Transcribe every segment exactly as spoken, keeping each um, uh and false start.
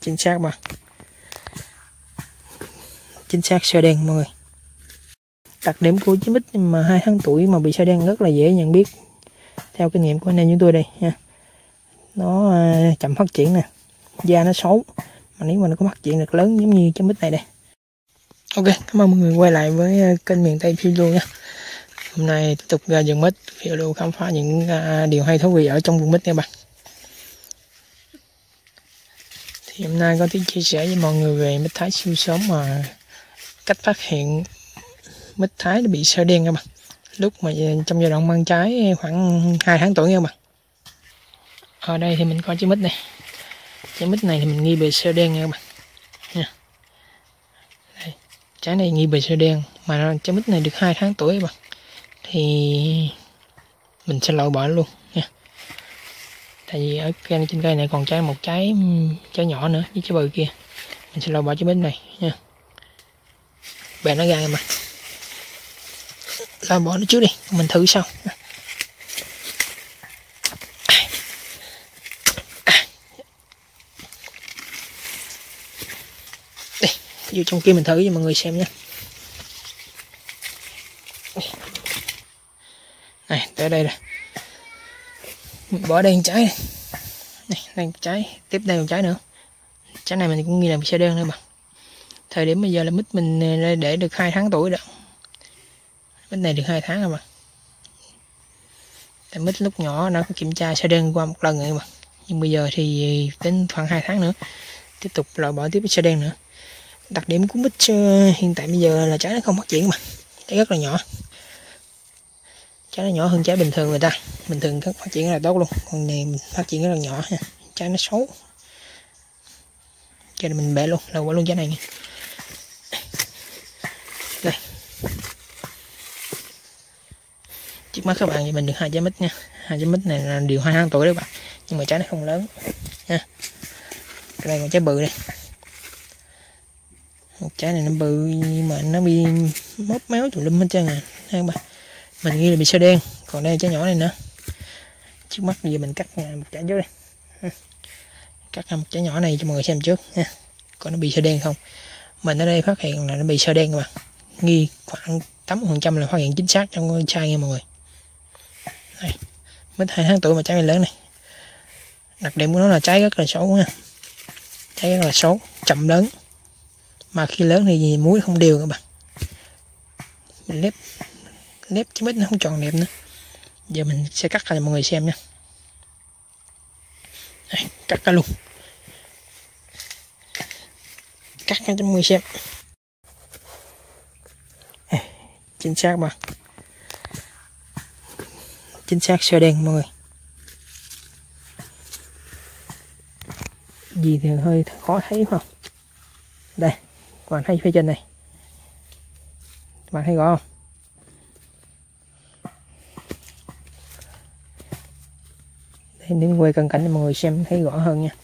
chính xác mà, chính xác sơ đen mọi người. Đặc điểm của chín mít mà hai tháng tuổi mà bị sơ đen rất là dễ nhận biết theo kinh nghiệm của anh em chúng tôi đây nha. Nó uh, chậm phát triển nè, da nó xấu, mà nếu mà nó có phát triển được lớn giống như chín mít này đây. Ok, cảm ơn mọi người quay lại với kênh miền Tây Phiêu Lưu nha. Hôm nay tiếp tục ra vườn mít, phiêu lưu khám phá những uh, điều hay thú vị ở trong vườn mít nha bạn. Thì hôm nay có tí chia sẻ với mọi người về mít Thái siêu sớm mà cách phát hiện mít Thái nó bị sơ đen nha bạn. Lúc mà trong giai đoạn mang trái khoảng hai tháng tuổi nha bạn. Ở đây thì mình có trái mít này. Trái mít này thì mình nghi bị sơ đen nha các bạn. Nha. Đây. Trái này nghi bị sơ đen mà trái mít này được hai tháng tuổi các bạn. Thì mình sẽ loại bỏ luôn nha. Tại vì ở trên cây này còn trái một trái trái nhỏ nữa với trái bự kia. Mình sẽ loại bỏ trái mít này nha. Bẻ nó ra mà. Loại bỏ nó trước đi, mình thử sau. Đây, vô trong kia mình thử cho mọi người xem nhé. Này, tới đây rồi. Mình bỏ đây một trái này. Này, đây một trái, tiếp đây một trái nữa. Trái này mình cũng nghi là bị sơ đen nữa mà. Thời điểm bây giờ là mít mình để được hai tháng tuổi rồi. Mít này được hai tháng rồi mà. Tại mít lúc nhỏ nó có kiểm tra sơ đen qua một lần rồi mà. Nhưng bây giờ thì đến khoảng hai tháng nữa tiếp tục loại bỏ tiếp sơ đen nữa. Đặc điểm của mít hiện tại bây giờ là trái nó không phát triển mà. Trái rất là nhỏ. Trái nó nhỏ hơn trái bình thường người ta. Bình thường các phát triển rất là tốt luôn. Còn này phát triển rất là nhỏ nha. Trái nó xấu. Cho nên mình bẻ luôn, loại bỏ luôn trái này nha. Đây. Trước mắt các bạn thì mình được hai trái mít nha. Hai trái mít này là đều hai tháng tuổi đấy bạn. Nhưng mà trái nó không lớn nha. Cái này còn trái bự đây. Một trái này nó bự nhưng mà nó bị móc méo tùm lum hết trơn à. Thấy không bạn? Mình nghĩ là bị sơ đen. Còn đây trái nhỏ này nữa. Trước mắt bây giờ mình cắt một trái trước đây. Cắt một trái nhỏ này cho mọi người xem trước nha. Coi nó bị sơ đen không. Mình ở đây phát hiện là nó bị sơ đen các bạn. Nghi khoảng tám mươi phần trăm là phát hiện chính xác trong con chai nha mọi người. Đây. Mít hai tháng tuổi mà trái này lớn này. Đặc điểm của nó là trái rất là xấu nha. Trái rất là xấu, chậm lớn. Mà khi lớn thì muối không đều các bạn. Mình lép lép trái mít nó không tròn đẹp nữa. Giờ mình sẽ cắt ra cho mọi người xem nha. Đây, cắt ra luôn. Cắt ra cho mọi người xem. À, chính xác mà. Chính xác sơ đen mọi người. Gì thì hơi khó thấy không? Đây, các bạn thấy phía trên này. Các bạn thấy rõ không? Đây, đến quay cận cảnh cho mọi người xem thấy rõ hơn nha.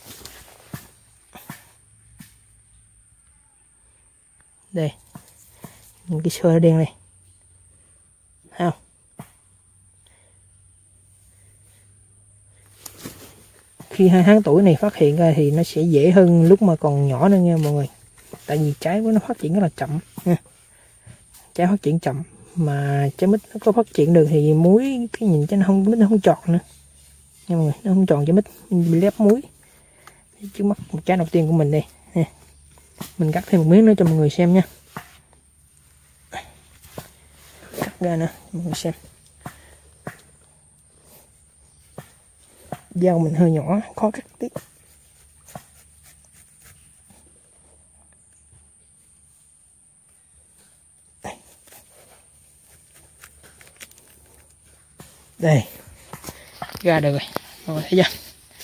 Đây, những cái sơ đen này. Thấy không? Khi hai tháng tuổi này phát hiện ra thì nó sẽ dễ hơn lúc mà còn nhỏ nữa nha mọi người. Tại vì trái của nó phát triển rất là chậm nha. Trái phát triển chậm mà trái mít nó có phát triển được thì muối cái nhìn cho nó không mít nó không tròn nữa. Nha mọi người, nó không tròn trái mít, mình bị lép muối. Trước mắt một trái đầu tiên của mình đây. Nè. Mình cắt thêm một miếng nữa cho mọi người xem nha. Cắt ra nữa mọi người xem. Dao mình hơi nhỏ, khó cắt tiếp. Đây. Đây. Ra được rồi. Mọi người thấy chưa?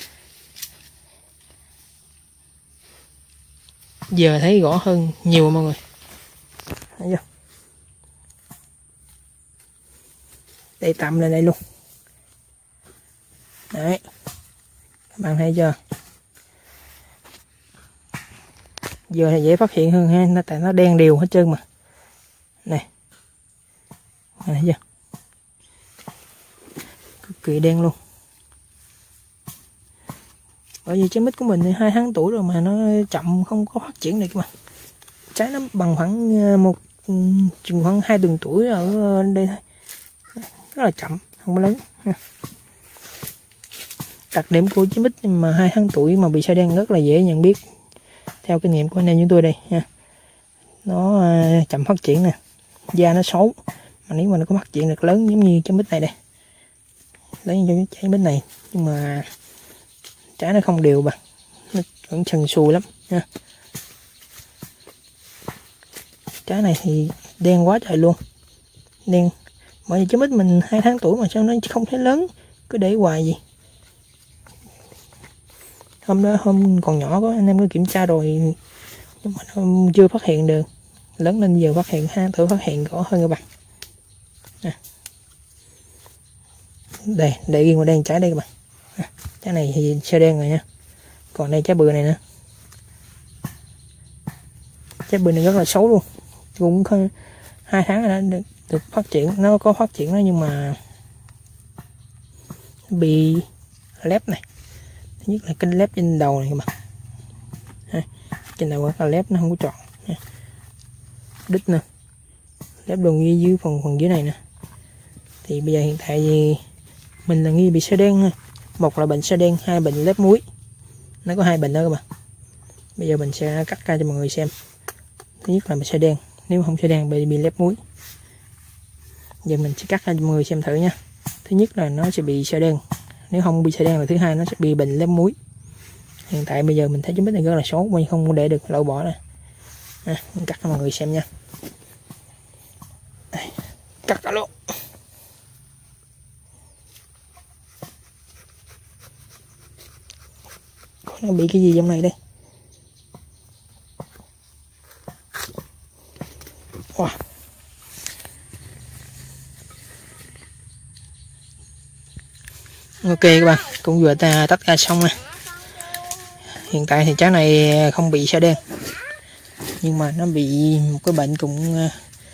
Giờ thấy rõ hơn nhiều mọi người. Thấy chưa? Đây tạm lên đây luôn. Đấy. Các bạn thấy chưa? Giờ thì dễ phát hiện hơn ha, nó tại nó đen đều hết trơn mà. Này. Thấy chưa? Cực kỳ đen luôn. Bởi vì trái mít của mình thì hai tháng tuổi rồi mà nó chậm không có phát triển được mà. Trái nó bằng khoảng một chừng khoảng hai tuần tuổi ở đây thôi, rất là chậm, không có lớn. Đặc điểm của trái mít mà hai tháng tuổi mà bị sa đen rất là dễ nhận biết theo kinh nghiệm của anh em chúng tôi đây nha. Nó chậm phát triển nè, da nó xấu, mà nếu mà nó có phát triển được lớn giống như trái mít này đây, lấy như trái mít này, nhưng mà trái nó không đều bằng, nó vẫn sần sùi lắm nha. Trái này thì đen quá trời luôn, đen. Bởi vì trái mít mình hai tháng tuổi mà sao nó không thấy lớn, cứ để hoài gì. Hôm đó hôm còn nhỏ có anh em có kiểm tra rồi, nhưng mà nó chưa phát hiện được. Lớn lên giờ phát hiện, hai tháng tuổi phát hiện rõ hơn các bạn. À. Đây, để ghi vào đen trái đây các bạn. À, trái này thì sa đen rồi nha. Còn đây trái bự này nữa. Trái bự này rất là xấu luôn. Cũng không, hai tháng rồi đã được, được phát triển, nó có phát triển đó, nhưng mà bị lép này. Thứ nhất là cái lép trên đầu này các bạn. À, trên đầu là lép nó không có tròn. À. Đít nè, lép đường dưới, dưới phần phần dưới này nè. Thì bây giờ hiện tại thì mình là nghi bị sa đen, một là bệnh sa đen, hai bệnh lép muối. Nó có hai bệnh đó các bạn. Bây giờ mình sẽ cắt ra cho mọi người xem. Thứ nhất là bị sa đen, nếu không sa đen bị bị lép muối. Giờ mình sẽ cắt ra cho mọi người xem thử nha. Thứ nhất là nó sẽ bị sa đen, nếu không bị sa đen là thứ hai nó sẽ bị bệnh lép muối. Hiện tại bây giờ mình thấy trái mít này rất là xấu, mình không để được lậu bỏ nè. À, mình cắt cho mọi người xem nha. Đây, cắt cả luôn. Nó bị cái gì trong này đây? Wow. Ok các bạn, cũng vừa ta tách ra xong nè. Hiện tại thì trái này không bị sa đen, nhưng mà nó bị một cái bệnh cũng,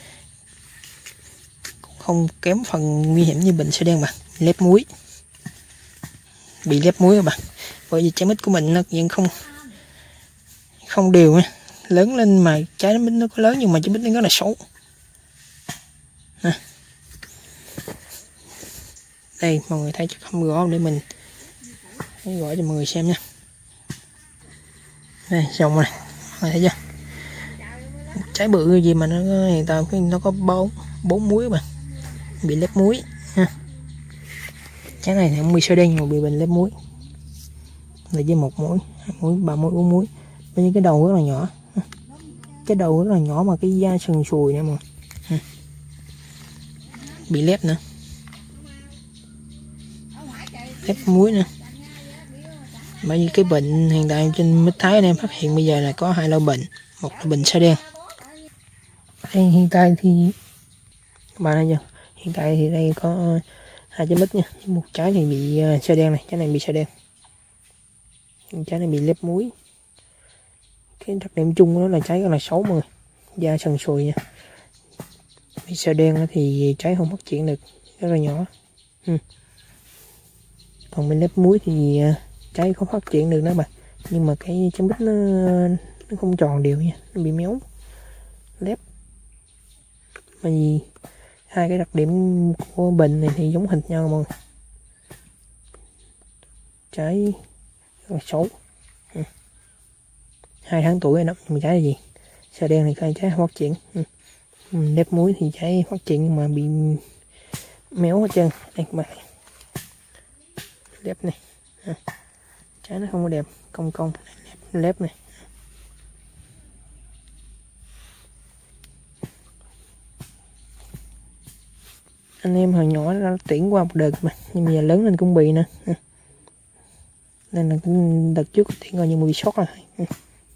cũng không kém phần nguy hiểm như bệnh sa đen mà, lép muối. Bị lép muối các bạn. Bởi vì trái mít của mình nó vẫn không không đều nha. Lớn lên mà trái mít nó có lớn, nhưng mà trái mít nó rất là xấu. À. Đây mọi người thấy chắc không rõ, để mình gọi cho mọi người xem nha. Đây xong rồi, mọi người thấy chưa? Trái bự gì mà nó hiện tại nó có bốn bốn muối mà bị lép muối ha. Trái này thì không bị sa đen mà bị bệnh lép muối. Là với một muối, hai muối, ba muối, bốn muối. Bên cái đầu rất là nhỏ, cái đầu rất là nhỏ mà cái da sần sùi nè mọi người. Bị lép nữa, lép muối nữa. Bởi vì cái bệnh hiện tại trên mít Thái anh em phát hiện bây giờ là có hai loại bệnh, một là bệnh sa đen. Đây, hiện tại thì các bạn thấy chưa? Hiện tại thì đây có hai trái mít nha, một trái thì bị sa đen này, trái này bị sa đen, trái này bị lép muối. Cái đặc điểm chung đó là trái rất là xấu mọi người, da sần sùi nha. Bị sa đen thì trái không phát triển được, rất là nhỏ. Ừ. Còn bên lép muối thì trái không phát triển được nữa mà, nhưng mà cái trái mít nó nó không tròn đều nha, nó bị méo lép. Bởi vì hai cái đặc điểm của bệnh này thì giống hệt nhau mọi người. Trái rất là xấu. Ừ. Hai tháng tuổi rồi đó, nhưng mà trái là gì? Sa đen thì khai trái không phát triển. Ừ. Lép muối thì trái phát triển nhưng mà bị méo hết trơn. Đây các bạn, lép này. À. Trái nó không có đẹp, cong cong lép, lép này. Anh em hồi nhỏ đã tiễn qua một đợt mà, nhưng mà giờ lớn lên cũng bị nữa. À. Nên là đợt trước tiễn rồi nhưng mà bị sót rồi. À.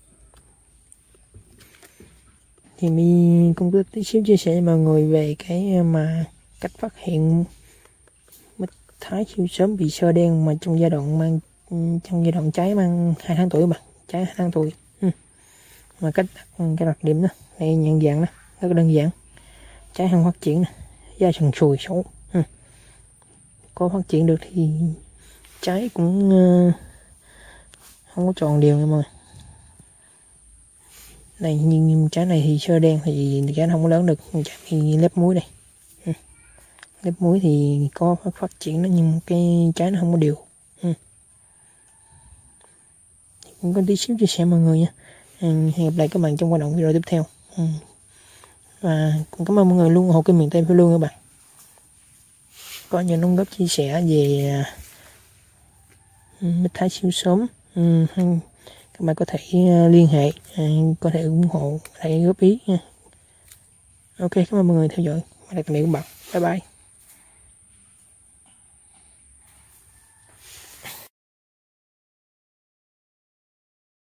Thì mình cũng có tí xíu chia sẻ với mọi người về cái mà cách phát hiện mít Thái siêu sớm bị sa đen mà trong giai đoạn mang trong giai đoạn trái mang hai tháng tuổi mà trái hai tháng tuổi. Ừ. Mà cách cái đặc điểm đó đây, nhận dạng đó rất đơn giản, trái không phát triển nè, da sần sùi xấu. Ừ. Có phát triển được thì trái cũng uh, không có tròn đều nha mọi người. Này nhưng trái này thì sơ đen thì trái nó không có lớn được, trái bị lép muối đây. Ừ. Lép muối thì có phát triển nó nhưng cái trái nó không có đều. Ừ. Cũng có tí xíu chia sẻ mọi người nha. Ừ. Hẹn gặp lại các bạn trong hoạt động video tiếp theo. Ừ. Và cũng cảm ơn mọi người luôn ủng hộ kênh Miền Tây Phiêu Lưu các bạn. Có những đóng góp chia sẻ về mít Thái siêu sớm, ừ. Các bạn có thể liên hệ, có thể ủng hộ, có thể góp ý nha. Ok, cảm ơn mọi người theo dõi. Tạm biệt các bạn. Bye bye.